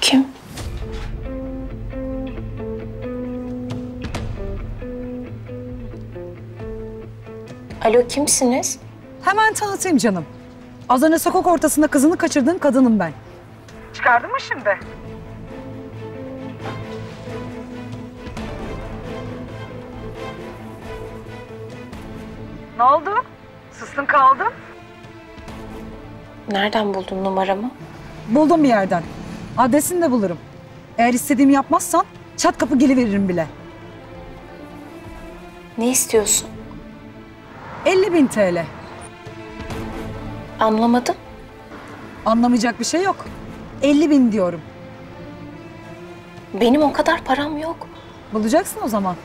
Kim? Alo, kimsiniz? Hemen tanıtayım canım. Az önce sokak ortasında kızını kaçırdığın kadınım ben. Çıkardın mı şimdi? Ne oldu? Sustun kaldın. Nereden buldun numaramı? Buldum bir yerden. Adresini de bulurum. Eğer istediğimi yapmazsan çat kapı geliveririm bile. Ne istiyorsun? 50.000 TL. Anlamadım. Anlamayacak bir şey yok. 50.000 diyorum. Benim o kadar param yok. Bulacaksın o zaman.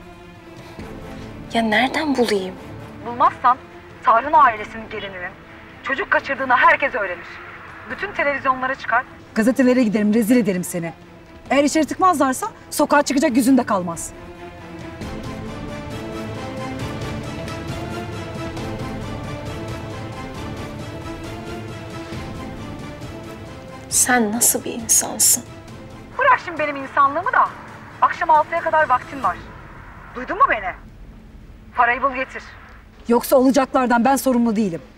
Ya nereden bulayım? Bulmazsan Tarhun ailesinin gelininin çocuk kaçırdığını herkes öğrenir. Bütün televizyonlara çıkar. Gazetelere giderim, rezil ederim seni. Eğer içeri tıkmazlarsa sokağa çıkacak yüzün de kalmaz. Sen nasıl bir insansın? Bırak şimdi benim insanlığımı da. Akşam 6'ya kadar vaktin var. Duydun mu beni? Parayı bul getir. Yoksa olacaklardan ben sorumlu değilim.